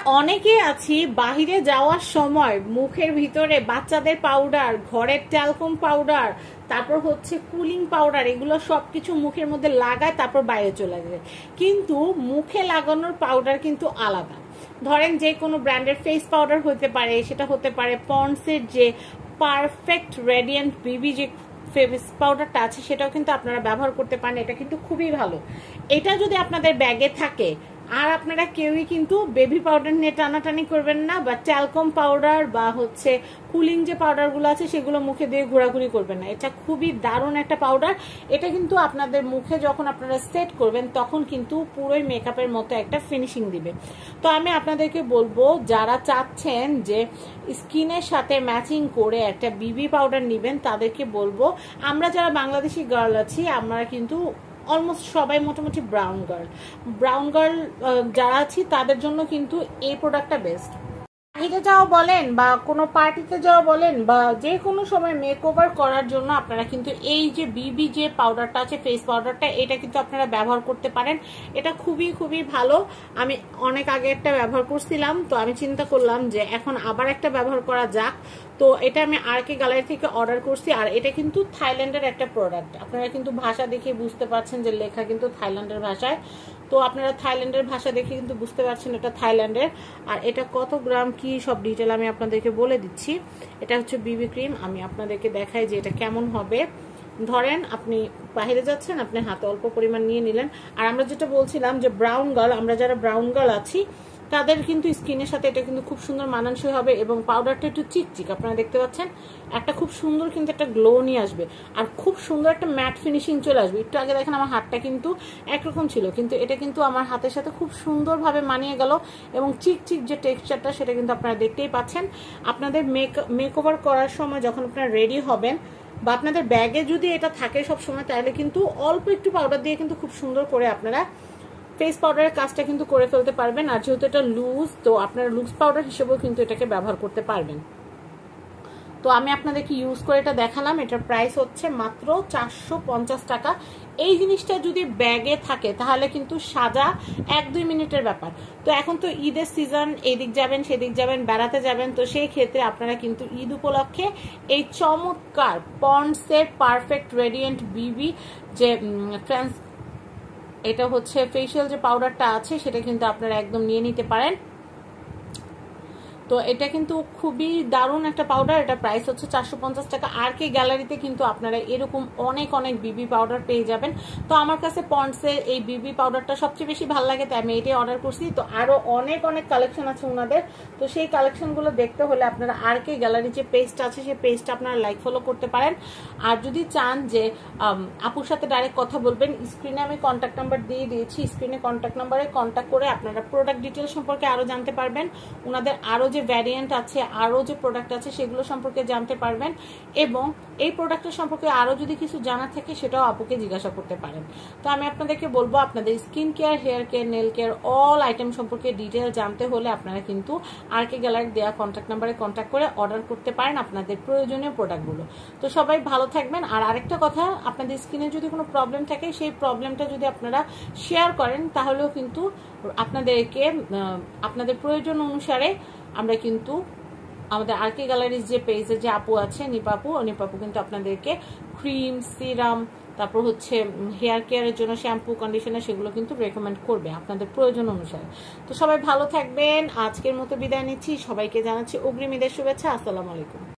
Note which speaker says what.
Speaker 1: অনেকেই আছি বাহিরে যাওয়ার সময় মুখের ভিতরে বাচ্চাদের পাউডার, ঘরের ট্যালকম পাউডার, তারপর হচ্ছে কুলিং পাউডার, এগুলো সবকিছু মুখের মধ্যে লাগায় তারপর বাইরে চলে যায়। কিন্তু মুখে লাগানোর পাউডার কিন্তু আলাদা। ধরেন যে কোনো ব্র্যান্ডের ফেস পাউডার হতে পারে, সেটা হতে পারে পন্ডসের যে পারফেক্ট রেডিয়েন্ট বিবি যে ফেস পাউডারটা আছে, সেটাও কিন্তু আপনারা ব্যবহার করতে পারেন। এটা কিন্তু খুবই ভালো। এটা যদি আপনাদের ব্যাগে থাকে, আর আপনারা কেউই কিন্তু বেবি পাউডার নিয়ে টানাটানি করবেন না, বা ট্যালকম পাউডার বা হচ্ছে কুলিং যে পাউডারগুলো আছে সেগুলো মুখে দিয়ে ঘোরাঘুরি করবেন না। এটা খুবই দারুণ একটা পাউডার। এটা কিন্তু আপনাদের মুখে যখন আপনারা সেট করবেন তখন কিন্তু পুরোই মেকআপের মতো একটা ফিনিশিং দিবে। তো আমি আপনাদেরকে বলবো, যারা চাচ্ছেন যে স্কিনের সাথে ম্যাচিং করে একটা বিবি পাউডার নেবেন, তাদেরকে বলবো, আমরা যারা বাংলাদেশি গার্ল আছি, আমরা কিন্তু অলমোস্ট সবাই মোটামুটি ব্রাউন গার্ল যারা আছি তাদের জন্য কিন্তু এই প্রোডাক্টটা বেস্ট। বাহিরে যাওয়া বলেন বা কোনো পার্টিতে যাওয়া বলেন বা যে কোনো সময় মেকওভার করার জন্য আপনারা কিন্তু এই যে বিবি যে পাউডারটা আছে, ফেস পাউডারটা, এটা কিন্তু আপনারা ব্যবহার করতে পারেন। এটা খুবই খুবই ভালো। আমি অনেক আগে একটা ব্যবহার করছিলাম, তো আমি চিন্তা করলাম যে এখন আবার একটা ব্যবহার করা যাক। তো এটা আমি আরকে গ্যালারি থেকে অর্ডার করছি। আর এটা কিন্তু থাইল্যান্ডের একটা প্রোডাক্ট। আপনারা কিন্তু ভাষা দেখে বুঝতে পারছেন যে লেখা কিন্তু থাইল্যান্ডের ভাষায়। তো আপনারা থাইল্যান্ডের ভাষা দেখে কিন্তু বুঝতে পারছেন এটা থাইল্যান্ডের। আর এটা কত গ্রাম কি সব ডিটেল আমি আপনাদেরকে বলে দিচ্ছি। এটা হচ্ছে বিবি ক্রিম। আমি আপনাদেরকে দেখাই যে এটা কেমন হবে। ধরেন আপনি বাইরে যাচ্ছেন, আপনি হাতে অল্প পরিমাণ নিয়ে নিলেন। আর আমরা যেটা বলছিলাম যে ব্রাউন গার্ল, আমরা যারা ব্রাউন গার্ল আছি তাদের কিন্তু স্কিনের সাথে এটা কিন্তু খুব সুন্দর মানানসই হবে। এবং পাউডারটা একটু চিকচিক, আপনারা দেখতে পাচ্ছেন একটা খুব সুন্দর কিন্তু একটা গ্লো নিয়ে আসবে। আর খুব সুন্দর একটা ম্যাট ফিনিশিং চলে আসবে। একটু আগে দেখেন আমার হাতটা কিন্তু একরকম ছিল, কিন্তু এটা কিন্তু আমার হাতের সাথে খুব সুন্দরভাবে মানিয়ে গেল। এবং চিকচিক যে টেক্সচারটা, সেটা কিন্তু আপনারা দেখতেই পাচ্ছেন। আপনাদের মেকওভার করার সময় যখন আপনারা রেডি হবেন, বা আপনাদের ব্যাগে যদি এটা থাকে সব সময়, তাহলে কিন্তু অল্প একটু পাউডার দিয়ে কিন্তু খুব সুন্দর করে আপনারা ফেস পাউডারের কাজটা কিন্তু করে ফেলতে পারবেন। আর যেহেতু এটা লুজ, তো আপনারা লুজ পাউডার হিসেবেও কিন্তু এটাকে ব্যবহার করতে পারবেন। তো আমি আপনাদেরকে ইউজ করে এটা দেখালাম। এটার প্রাইস হচ্ছে মাত্র 450 টাকা। এই জিনিসটা যদি ব্যাগে থাকে তাহলে কিন্তু সাজা 1-2 মিনিটের ব্যাপার। তো এখন তো ঈদের সিজন, এদিক যাবেন সেদিক যাবেন, বেড়াতে যাবেন, তো সেই ক্ষেত্রে আপনারা কিন্তু ঈদ উপলক্ষে এই চমৎকার পন্ডসের পারফেক্ট রেডিয়েন্ট বিবি যে এটা হচ্ছে ফেশিয়াল যে পাউডারটা আছে, সেটা কিন্তু আপনারা একদম নিয়ে নিতে পারেন। তো এটা কিন্তু খুবই দারুণ একটা পাউডার। এটা প্রাইস হচ্ছে 450 টাকা। আর কে গ্যালারিতে কিন্তু আপনারা এরকম অনেক অনেক বিবি পাউডার পেয়ে যাবেন। তো আমার কাছে পন্ডসের এই বিবি পাউডারটা সবচেয়ে বেশি ভালো লাগে, তাই আমি এটাই অর্ডার করছি। তো আরো অনেক অনেক কালেকশন আছে ওনাদের। তো সেই কালেকশনগুলো দেখতে হলে আপনারা আর কে গ্যালারি যে পেজটা আছে, সেই পেজটা আপনারা লাইক ফলো করতে পারেন। আর যদি চান যে আপুর সাথে ডাইরেক্ট কথা বলবেন, স্ক্রিনে আমি কন্ট্যাক্ট নাম্বার দিয়ে দিয়েছি। স্ক্রিনে কন্ট্যাক্ট নাম্বারে কন্ট্যাক্ট করে আপনারা প্রোডাক্ট ডিটেলস সম্পর্কে আরো জানতে পারবেন। ওনাদের আরো যে ভ্যারিয়েন্ট আছে, আরো যে প্রোডাক্ট আছে, সেগুলো সম্পর্কে জানতে পারবেন। এবং এই প্রোডাক্টের সম্পর্কে আরো যদি কিছু জানা থাকে, সেটাও আপুকে জিজ্ঞাসা করতে পারেন। তো আমি আপনাদেরকে বলবো, আপনাদের skin care, hair care, nail care, all item সম্পর্কে ডিটেল জানতে হলে আপনারা কিন্তু আর কে গ্যালারি দেওয়া কন্ট্যাক্ট নাম্বারে কন্ট্যাক্ট করে অর্ডার করতে পারেন আপনাদের প্রয়োজনীয় প্রোডাক্টগুলো। তো সবাই ভালো থাকবেন। আর আরেকটা কথা, আপনাদের স্কিনে যদি কোনো প্রবলেম থাকে, সেই প্রবলেমটা যদি আপনারা শেয়ার করেন, তাহলেও কিন্তু আপনাদেরকে আপনাদের প্রয়োজন অনুসারে আমরা কিন্তু আমাদের আর কে গ্যালারির যে পেজে যে আপু আছে, নিপাপু কিন্তু আপনাদেরকে ক্রিম, সিরাম, তারপর হচ্ছে হেয়ার কেয়ারের জন্য শ্যাম্পু, কন্ডিশনার, সেগুলো কিন্তু রেকমেন্ড করবে আপনাদের প্রয়োজন অনুসারে। তো সবাই ভালো থাকবেন। আজকের মতো বিদায় নিচ্ছি। সবাইকে জানাচ্ছি অগ্রিম ঈদের শুভেচ্ছা। আসসালামু আলাইকুম।